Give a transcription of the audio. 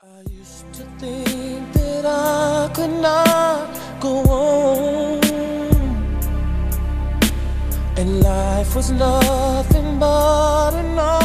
I used to think that I could not go on, and life was nothing but an